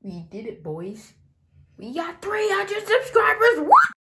We did it, boys. We got 300 subscribers. What?